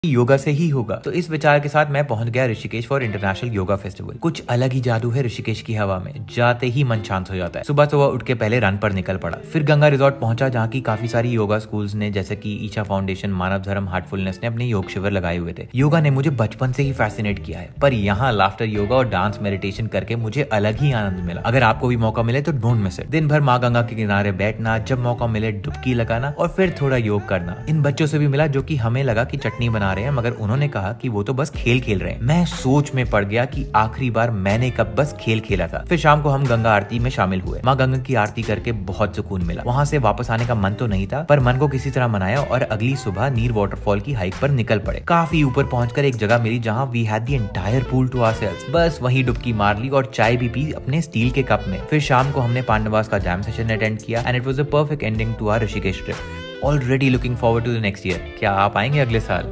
योगा से ही होगा। तो इस विचार के साथ मैं पहुंच गया Rishikesh for international yoga festival. कुछ अलग ही जादू है ऋषिकेश की हवा में, जाते ही मन शांत हो जाता है। सुबह सुबह उठ के पहले रन पर निकल पड़ा, फिर गंगा रिजॉर्ट पहुंचा जहाँ की काफी सारी योगा स्कूल्स ने जैसे कि ईशा फाउंडेशन, मानव धर्म, हार्टफुलनेस ने अपने योग शिविर लगाए हुए थे। योगा ने मुझे बचपन से ही फैसिनेट किया है, पर यहाँ लाफ्टर योगा और डांस मेडिटेशन करके मुझे अलग ही आनंद मिला। अगर आपको भी मौका मिले तो डोंट मिस इट। दिन भर माँ गंगा के किनारे बैठना, जब मौका मिले डुबकी लगाना और फिर थोड़ा योग करना। इन बच्चों से भी मिला जो कि हमें लगा कि चटनी बना रहे हैं, मगर उन्होंने कहा कि वो तो बस खेल खेल रहे हैं। मैं सोच में पड़ गया कि आखिरी बार मैंने कब बस खेल खेला था। फिर शाम को हम गंगा आरती में शामिल हुए। माँ गंगा की आरती करके बहुत सुकून मिला। वहाँ से वापस आने का मन तो नहीं था, पर मन को किसी तरह मनाया और अगली सुबह नीर वाटरफॉल की हाइक पर निकल पड़े। काफी ऊपर पहुंचकर एक जगह मिली जहाँ we had the entire pool to ourselves. बस वहीं डुबकी मार ली और चाय भी पी अपने स्टील के कप में। फिर शाम को हमने पांडवास का जैम सेशन अटेंड किया and it was a perfect ending to our Rishikesh trip. Already looking forward to the next year. क्या आप आएंगे अगले साल?